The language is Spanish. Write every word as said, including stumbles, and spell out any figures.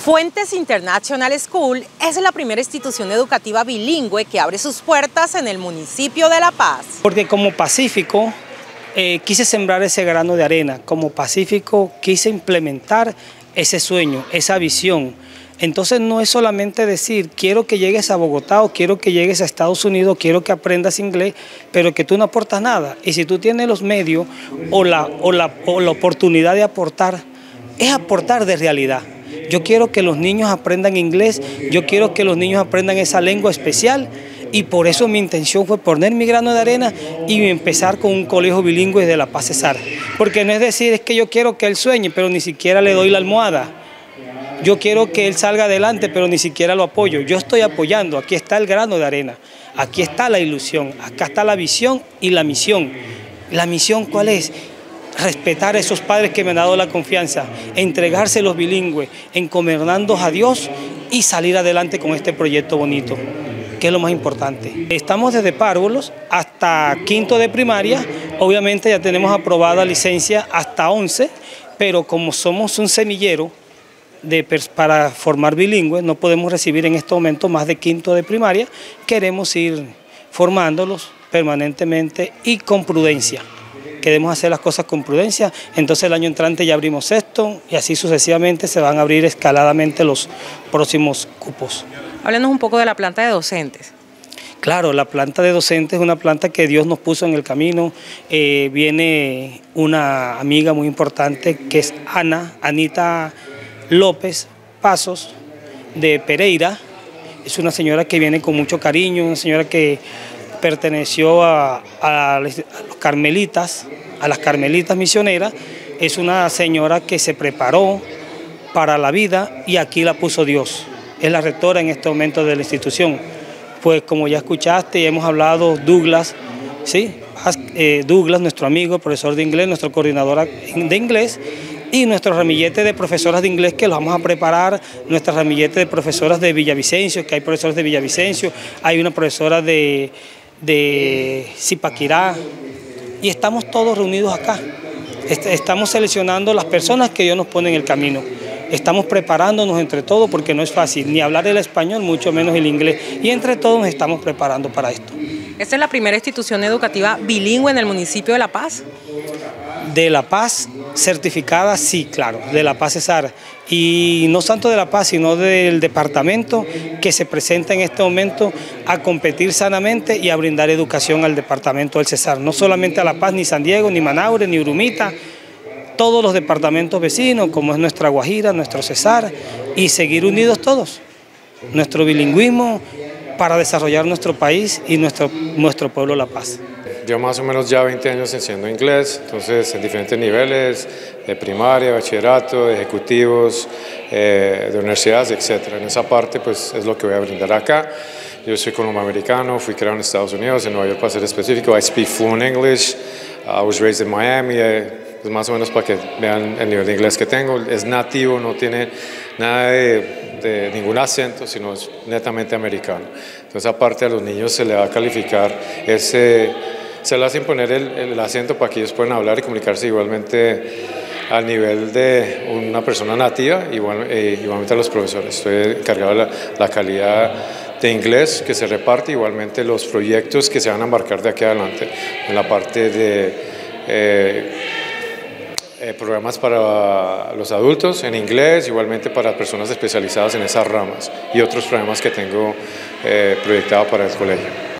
Fuentes International School es la primera institución educativa bilingüe que abre sus puertas en el municipio de La Paz. Porque como Pacífico eh, quise sembrar ese grano de arena, como Pacífico quise implementar ese sueño, esa visión. Entonces no es solamente decir, quiero que llegues a Bogotá o quiero que llegues a Estados Unidos, quiero que aprendas inglés, pero que tú no aportas nada. Y si tú tienes los medios o la, o la, o la oportunidad de aportar, es aportar de realidad. Yo quiero que los niños aprendan inglés, yo quiero que los niños aprendan esa lengua especial y por eso mi intención fue poner mi grano de arena y empezar con un colegio bilingüe de La Paz Cesar. Porque no es decir, es que yo quiero que él sueñe, pero ni siquiera le doy la almohada. Yo quiero que él salga adelante, pero ni siquiera lo apoyo. Yo estoy apoyando, aquí está el grano de arena, aquí está la ilusión, acá está la visión y la misión. ¿La misión cuál es? Respetar a esos padres que me han dado la confianza, entregarse los bilingües, encomendarnos a Dios y salir adelante con este proyecto bonito, que es lo más importante. Estamos desde párvulos hasta quinto de primaria, obviamente ya tenemos aprobada licencia hasta once, pero como somos un semillero de, para formar bilingües, no podemos recibir en este momento más de quinto de primaria, queremos ir formándolos permanentemente y con prudencia. Queremos hacer las cosas con prudencia, entonces el año entrante ya abrimos esto y así sucesivamente se van a abrir escaladamente los próximos cupos. Háblenos un poco de la planta de docentes. Claro, la planta de docentes es una planta que Dios nos puso en el camino. Eh, viene una amiga muy importante que es Ana, Anita López Pasos de Pereira. Es una señora que viene con mucho cariño, una señora que perteneció a, a, a los carmelitas, a las carmelitas misioneras. Es una señora que se preparó para la vida y aquí la puso Dios. Es la rectora en este momento de la institución. Pues como ya escuchaste y hemos hablado, Douglas, ¿sí? Eh, Douglas, nuestro amigo, profesor de inglés, nuestro coordinador de inglés, y nuestro ramillete de profesoras de inglés que los vamos a preparar, nuestra ramillete de profesoras de Villavicencio, que hay profesores de Villavicencio, hay una profesora de, de Zipaquirá, y estamos todos reunidos acá. Estamos seleccionando las personas que Dios nos pone en el camino. Estamos preparándonos entre todos porque no es fácil ni hablar el español, mucho menos el inglés, y entre todos nos estamos preparando para esto. ¿Esta es la primera institución educativa bilingüe en el municipio de La Paz? De La Paz, certificada, sí, claro, de La Paz Cesar. Y no tanto de La Paz, sino del departamento que se presenta en este momento a competir sanamente y a brindar educación al departamento del Cesar. No solamente a La Paz, ni San Diego, ni Manaure, ni Urumita, todos los departamentos vecinos, como es nuestra Guajira, nuestro Cesar, y seguir unidos todos. Nuestro bilingüismo para desarrollar nuestro país y nuestro, nuestro pueblo La Paz. Yo más o menos ya veinte años enseñando inglés, entonces en diferentes niveles, de primaria, bachillerato, de ejecutivos, eh, de universidades, etcétera. En esa parte pues es lo que voy a brindar acá. Yo soy colomboamericano, fui criado en Estados Unidos, en Nueva York para ser específico. I speak fluent English, I was raised in Miami, eh, pues más o menos para que vean el nivel de inglés que tengo. Es nativo, no tiene nada de, de ningún acento, sino es netamente americano. Entonces aparte a los niños se le va a calificar ese... Se le hace imponer el, el acento para que ellos puedan hablar y comunicarse igualmente al nivel de una persona nativa, igual, eh, igualmente a los profesores. Estoy encargado de la, la calidad de inglés que se reparte, igualmente los proyectos que se van a embarcar de aquí adelante, en la parte de eh, eh, programas para los adultos en inglés, igualmente para personas especializadas en esas ramas y otros programas que tengo eh, proyectados para el colegio.